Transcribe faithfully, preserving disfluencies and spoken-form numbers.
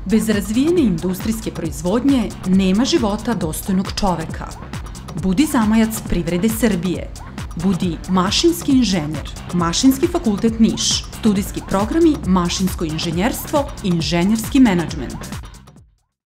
Bez razvijene industrijske proizvodnje nema života dostojnog čoveka. Budi zamajac privrede Srbije. Budi mašinski inženjer. Mašinski fakultet Niš. Studijski programi mašinsko inženjerstvo i inženjerski menadžment.